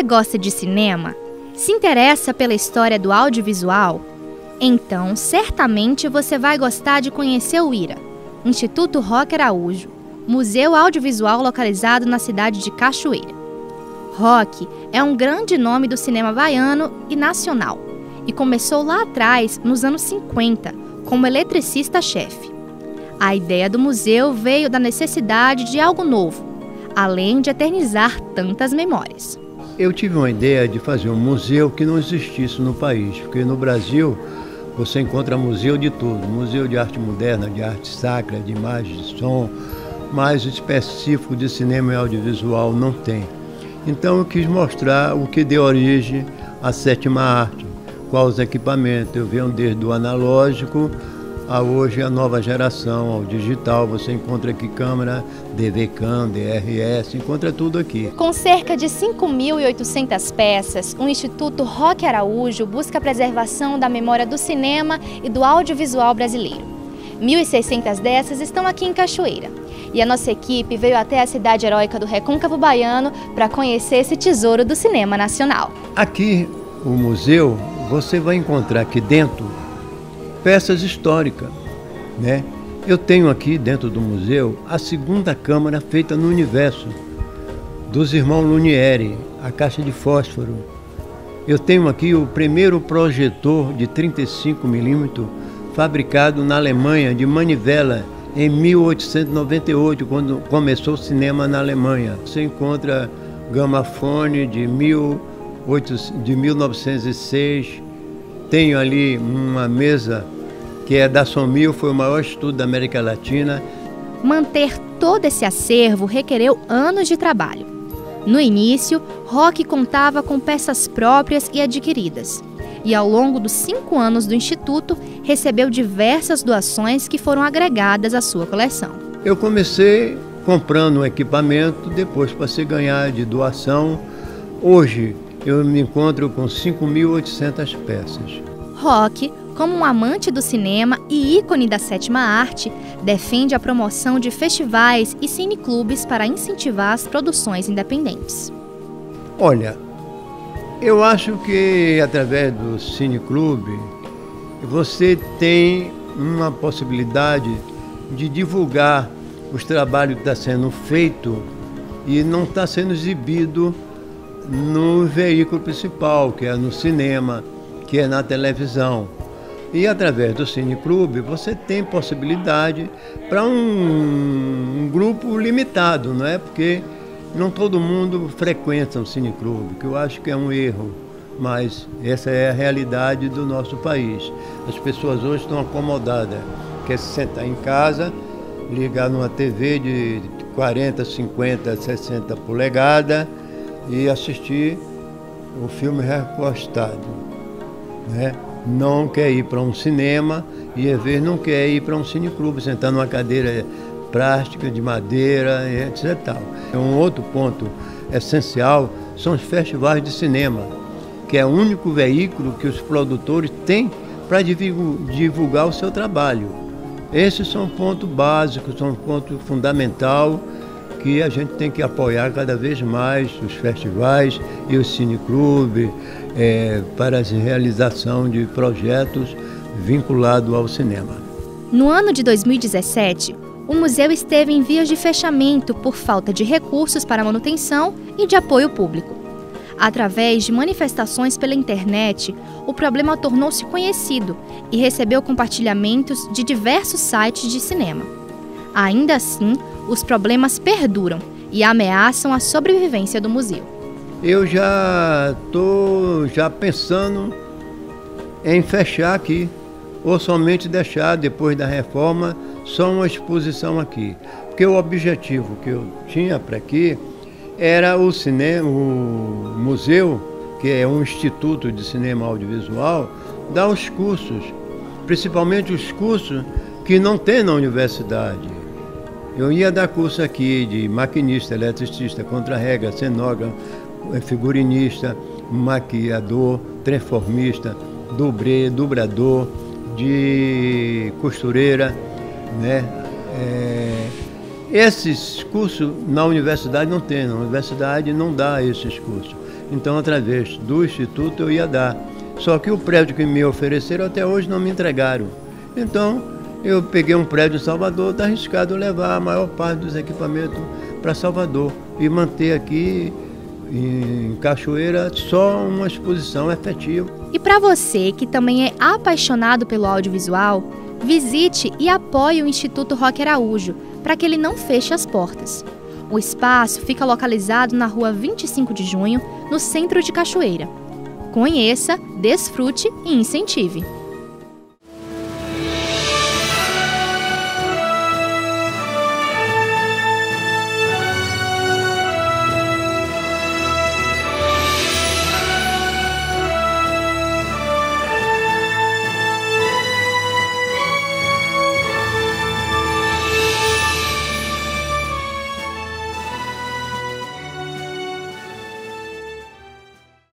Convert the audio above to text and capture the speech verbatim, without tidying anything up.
Você gosta de cinema? Se interessa pela história do audiovisual? Então, certamente você vai gostar de conhecer o IRA, Instituto Roque Araújo, museu audiovisual localizado na cidade de Cachoeira. Roque é um grande nome do cinema baiano e nacional e começou lá atrás, nos anos cinquenta, como eletricista-chefe. A ideia do museu veio da necessidade de algo novo, além de eternizar tantas memórias. Eu tive uma ideia de fazer um museu que não existisse no país, porque no Brasil você encontra museu de tudo, museu de arte moderna, de arte sacra, de imagem, de som, mas específico de cinema e audiovisual não tem. Então eu quis mostrar o que deu origem à sétima arte, quais os equipamentos. Eu venho desde o analógico a hoje a nova geração, ao digital. Você encontra aqui câmera, D V CAM, D R S, encontra tudo aqui. Com cerca de cinco mil e oitocentas peças, o Instituto Roque Araújo busca a preservação da memória do cinema e do audiovisual brasileiro. mil e seiscentas dessas estão aqui em Cachoeira. E a nossa equipe veio até a cidade heróica do Recôncavo Baiano para conhecer esse tesouro do cinema nacional. Aqui, o museu, você vai encontrar aqui dentro peças históricas, né? Eu tenho aqui dentro do museu a segunda câmara feita no universo, dos irmãos Lumière, a caixa de fósforo. Eu tenho aqui o primeiro projetor de trinta e cinco milímetros fabricado na Alemanha, de manivela, em mil oitocentos e noventa e oito, quando começou o cinema na Alemanha. Você encontra gramafone de, mil novecentos e seis, tenho ali uma mesa que é da Somil, foi o maior estudo da América Latina. Manter todo esse acervo requereu anos de trabalho. No início, Roque contava com peças próprias e adquiridas. E ao longo dos cinco anos do Instituto, recebeu diversas doações que foram agregadas à sua coleção. Eu comecei comprando um equipamento, depois passei a ganhar de doação. Hoje, eu me encontro com cinco mil e oitocentas peças. Roque, como um amante do cinema e ícone da sétima arte, defende a promoção de festivais e cineclubes para incentivar as produções independentes. Olha, eu acho que através do cineclube você tem uma possibilidade de divulgar os trabalhos que estão sendo feitos e não está sendo exibido no veículo principal, que é no cinema, que é na televisão. E através do cineclube você tem possibilidade para um, um grupo limitado, não é? Porque não todo mundo frequenta o cineclube, que eu acho que é um erro, mas essa é a realidade do nosso país. As pessoas hoje estão acomodadas, quer se sentar em casa, ligar numa T V de quarenta, cinquenta, sessenta polegadas e assistir o filme recostado, né? Não quer ir para um cinema e às vezes não quer ir para um cineclube, sentar numa cadeira plástica, de madeira, etcétera. Um outro ponto essencial são os festivais de cinema, que é o único veículo que os produtores têm para divulgar o seu trabalho. Esses são pontos básicos, são pontos fundamentais que a gente tem que apoiar cada vez mais os festivais e os cineclubes é, para a realização de projetos vinculados ao cinema. No ano de dois mil e dezessete, o museu esteve em vias de fechamento por falta de recursos para manutenção e de apoio público. Através de manifestações pela internet, o problema tornou-se conhecido e recebeu compartilhamentos de diversos sites de cinema. Ainda assim, os problemas perduram e ameaçam a sobrevivência do museu. Eu já estou já pensando em fechar aqui, ou somente deixar, depois da reforma, só uma exposição aqui. Porque o objetivo que eu tinha para aqui era o cinema, o museu, que é um instituto de cinema audiovisual, dar os cursos, principalmente os cursos que não tem na universidade. Eu ia dar curso aqui de maquinista, eletricista, contra-regra, cenógrafo, figurinista, maquiador, transformista, dublê, dublador, de costureira, né? É, esses cursos na universidade não tem, na universidade não dá esses cursos. Então, através do Instituto, eu ia dar. Só que o prédio que me ofereceram até hoje não me entregaram. Então, eu peguei um prédio em Salvador, está arriscado levar a maior parte dos equipamentos para Salvador e manter aqui em Cachoeira só uma exposição efetiva. E para você que também é apaixonado pelo audiovisual, visite e apoie o Instituto Roque Araújo para que ele não feche as portas. O espaço fica localizado na rua vinte e cinco de junho, no centro de Cachoeira. Conheça, desfrute e incentive.